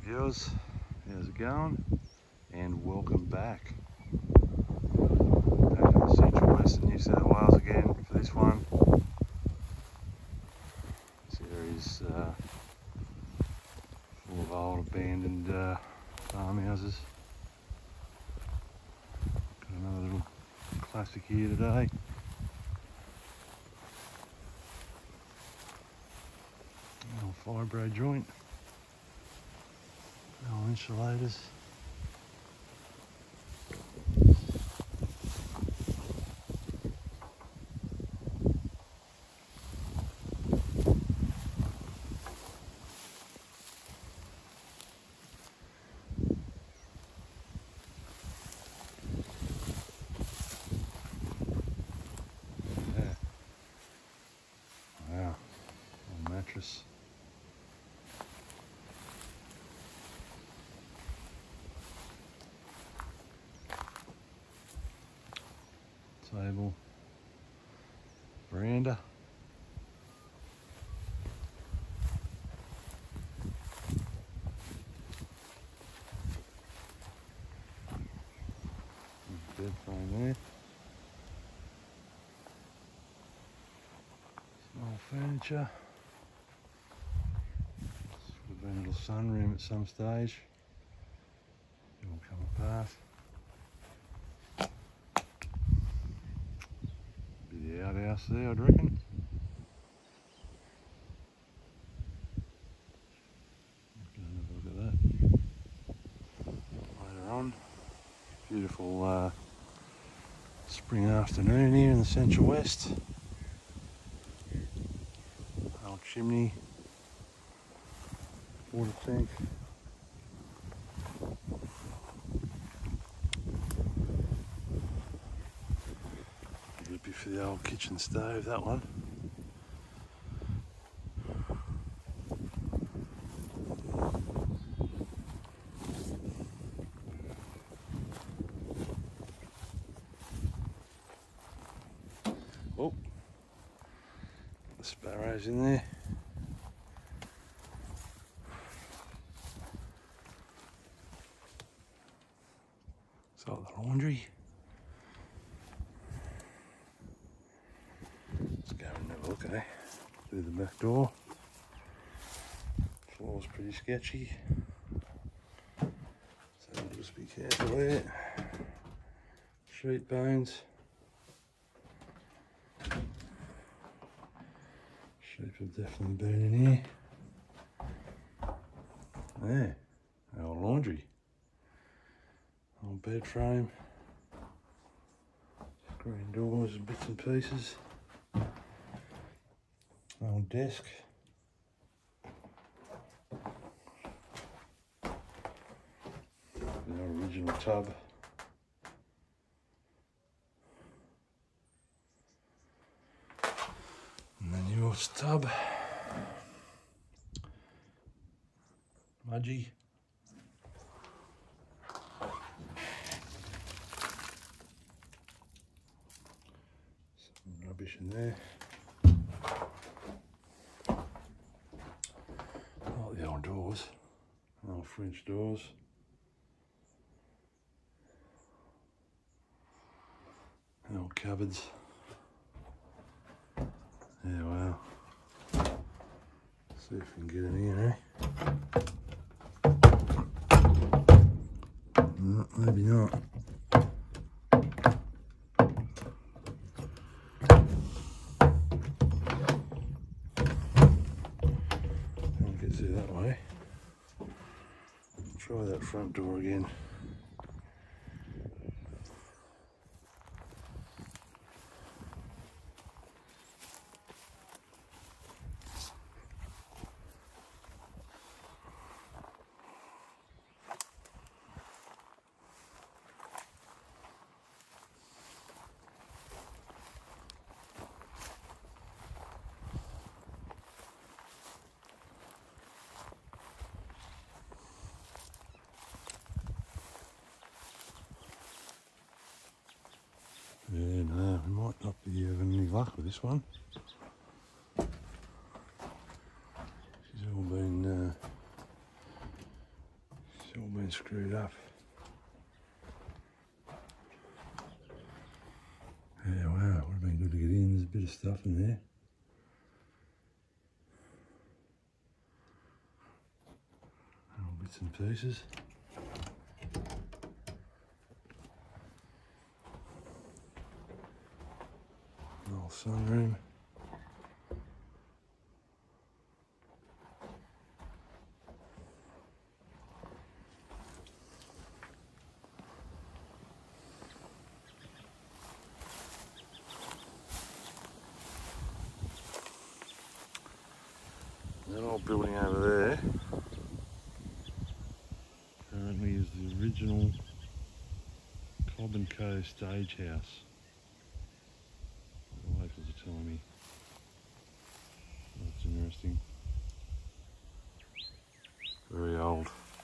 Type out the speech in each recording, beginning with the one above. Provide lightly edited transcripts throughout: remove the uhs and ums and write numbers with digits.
viewers, how's it going? And welcome back. Back in the central western New South Wales again for this one. This area is full of old abandoned farmhouses. Got another little classic here today. Old fibro joint. Old insulators. Yeah. Wow. Old mattress. Table, veranda, bed frame there, some old furniture. This would have been a little sunroom at some stage. It all come apart. Be the outhouse there, I'd reckon. Go and have a look at that later on. Beautiful spring afternoon here in the central west. Old chimney, water tank. Be for the old kitchen stove, that one. Oh, the sparrows in there. It's like the laundry. Let's go and have a look, eh? Through the back door. Floor's pretty sketchy. So we'll just be careful there. Sheet bones. Sheep have definitely been in here. There, our laundry. Old bed frame. Screen doors and bits and pieces. Old desk. The original tub. And the newest tub. Mudgy. Some rubbish in there. Oh, the old doors. Old French doors. Old cupboards. Yeah, wow. See if we can get in here, eh? No, maybe not. Can't get through that way. Try that front door again. Yeah, no, we might not be having any luck with this one. She's all been been screwed up. Yeah, wow, would have been good to get in. There's a bit of stuff in there. Little bits and pieces. An old sunroom. That old building over there currently is the original Cobb and Co stage house. The locals are telling me. That's interesting. Very old.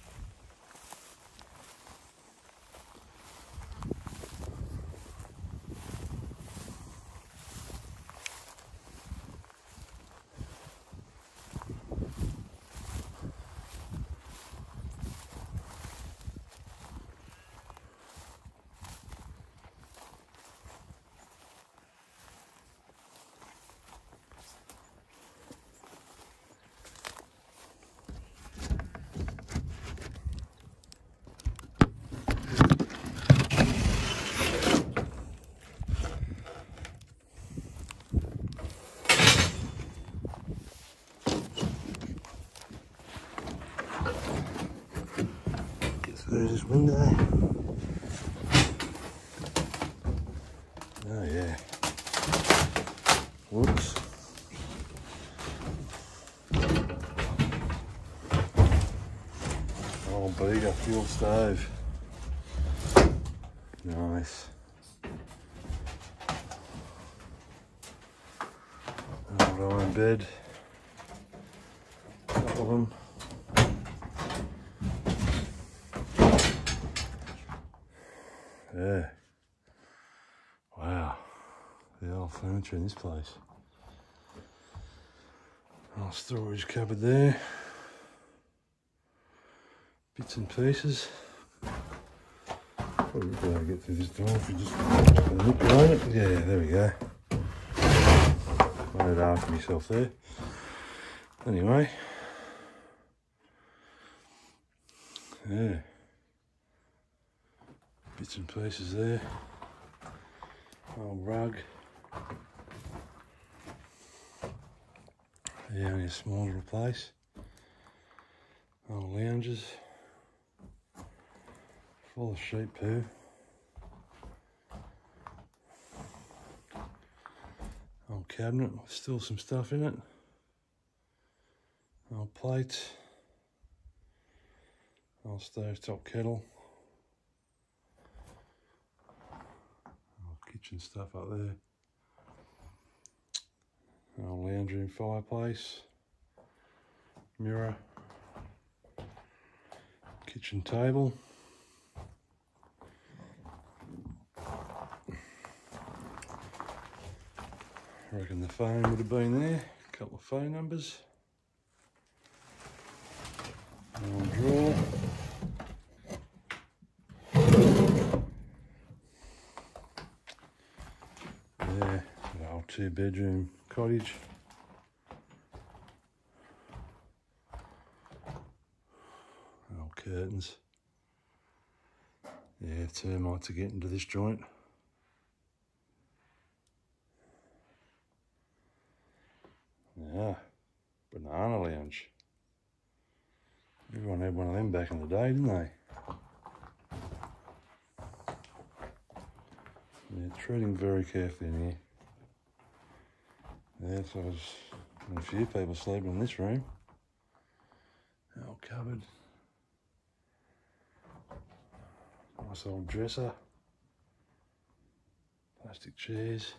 There's this window. Oh yeah. Whoops. Old Bega fuel stove. Nice. Old iron bed. Couple of them. Yeah. Wow. The old furniture in this place. Old storage cupboard there. Bits and pieces. Probably be able to get through this door if you just manipulate it. Yeah, there we go. Made it after myself there. Anyway. Yeah. Bits and pieces there. Old rug. Yeah, only a small little place. Old lounges. Full of sheep poo. Old cabinet with still some stuff in it. Old plates. Old stovetop kettle. Kitchen stuff up there. Old lounge room fireplace. Mirror. Kitchen table. I reckon the phone would have been there. A couple of phone numbers. Old drawer. Yeah, an old 2-bedroom cottage. Old curtains. Yeah, termites are getting to this joint. Yeah, banana lounge. Everyone had one of them back in the day, didn't they? Yeah, treading very carefully in here. Yeah, so there's a few people sleeping in this room. Old cupboard. Nice old dresser. Plastic chairs.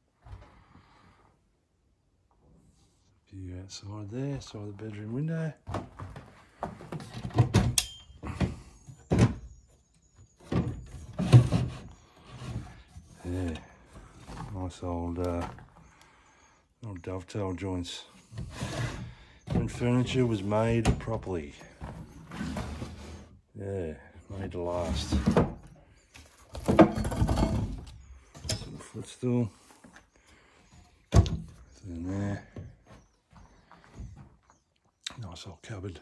View outside there, side of the bedroom window. Yeah, nice old dovetail joints. When furniture was made properly. Yeah, made to last. Some footstool. In there. Nice old cupboard.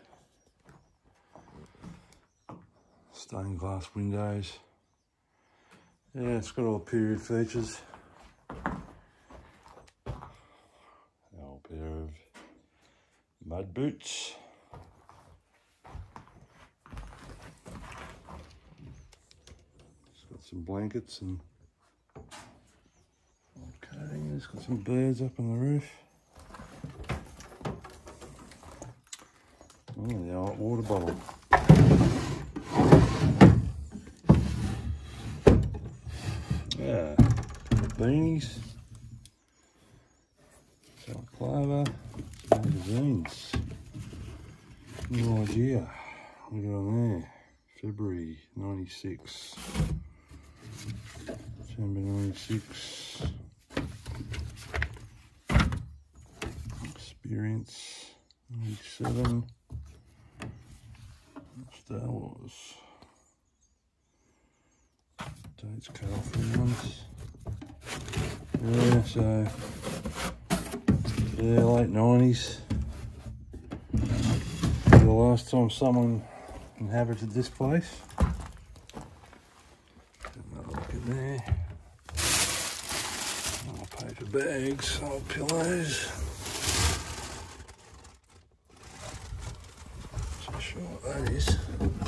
Stained glass windows. Yeah, it's got all the period features. An old pair of mud boots. It's got some blankets and old coating. It's got some birds up on the roof. Oh, the old water bottle. Yeah, beanies, some clover, some magazines. No idea. Look at on there. February 96. December 96. Experience 97. Star Wars. Dates cut off the ones. Yeah, so yeah, late 90s. The last time someone inhabited this place. Another look in there. Old paper bags, old pillows. Not sure what that is.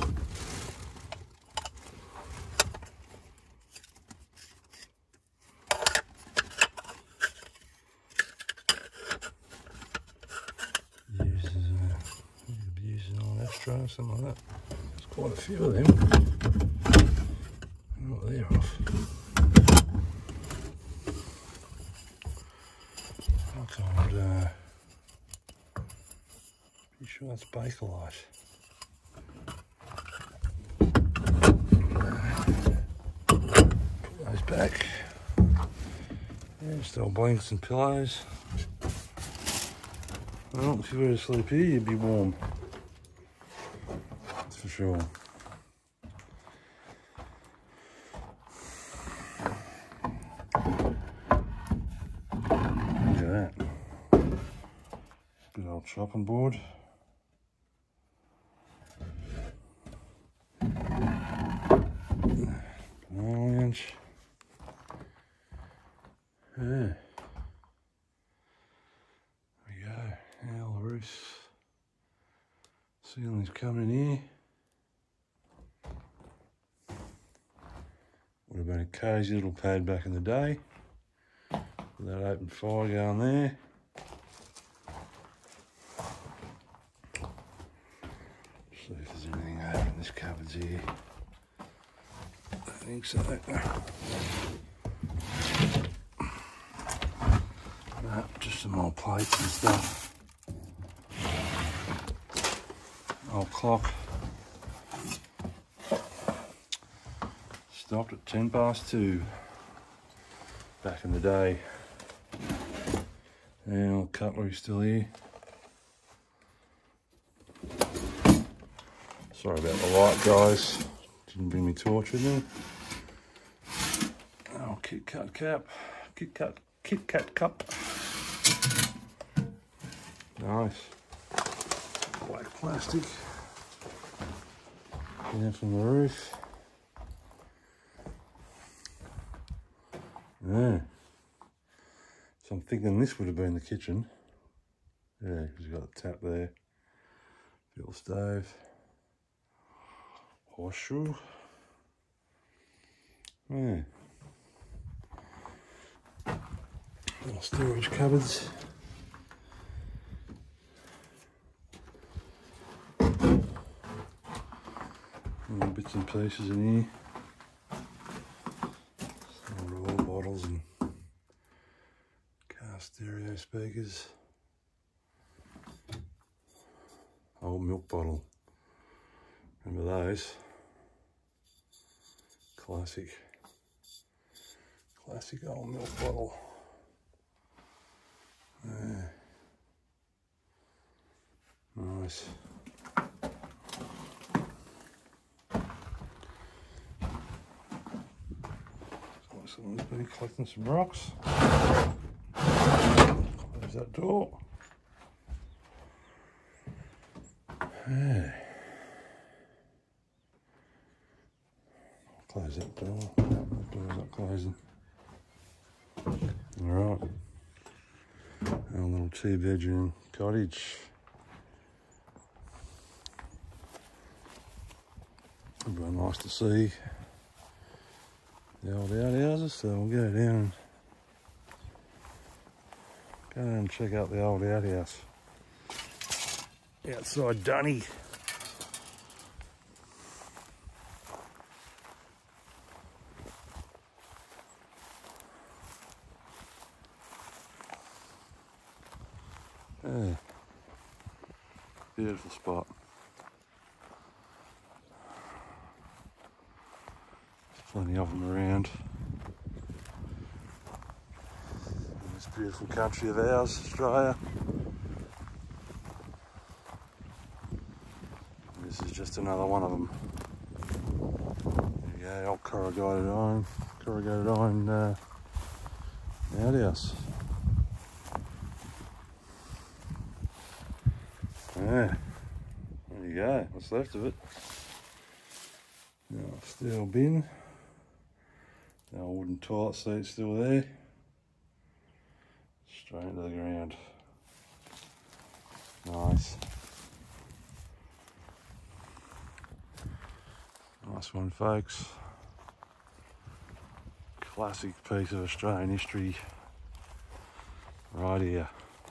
Or something like that. There's quite a few of them. Oh, they're off. That's old, pretty sure that's Bakelite. Put those back. Yeah, still blankets and pillows. Well, if you were to sleep here, you'd be warm. For sure. Look at that. Good old chopping board. Lounge. Yeah. There we go. Now the roof's ceiling's coming here. Would have been a cosy little pad back in the day. With that open fire going there. See if there's anything over in this cupboards here. I think so. No, just some more plates and stuff. Old clock. Stopped at 2:10 back in the day. And old cutlery still here. Sorry about the light, guys. Didn't bring me torch with me. Oh, Kit Kat cap. Kit Kat cup. Nice. Black plastic. Down from the roof. Yeah. So I'm thinking this would have been the kitchen. Yeah, because you've got the tap there. Fuel stove. Horseshoe. Yeah. Little storage cupboards. Little bits and pieces in here. Some raw bottles and car stereo speakers. Old milk bottle. Remember those? Classic old milk bottle. Yeah. Nice. Someone's been collecting some rocks. Close that door. Yeah. Close that door. That door's not closing. Alright. Our little 2-bedroom cottage. Very nice to see the old outhouses, so we'll go down and check out the old outhouse outside Dunny. Yeah. Beautiful spot. There's plenty of them around. In this beautiful country of ours, Australia. This is just another one of them. There you go, old corrugated iron outhouse. Yeah, there you go, what's left of it. Now, steel bin, the old wooden toilet seat still there, straight into the ground. Nice. Nice one, folks. Classic piece of Australian history right here.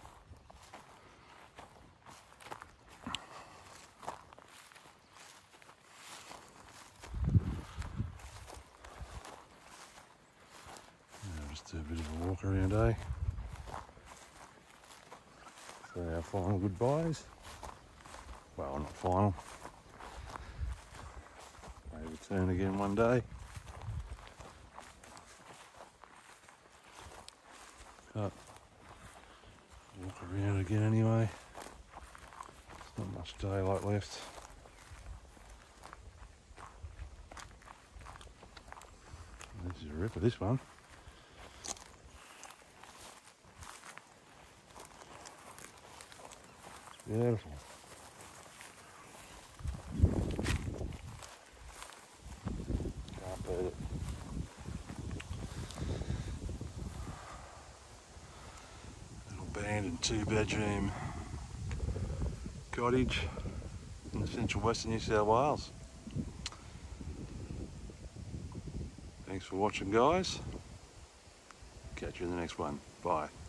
Just do a bit of a walk around, eh? So our final goodbyes. Well, not final. May return again one day. But walk around again anyway. There's not much daylight left. This is a ripper, this one. Beautiful. Can't beat it. Little abandoned 2-bedroom cottage in the central western New South Wales. Thanks for watching, guys. Catch you in the next one. Bye.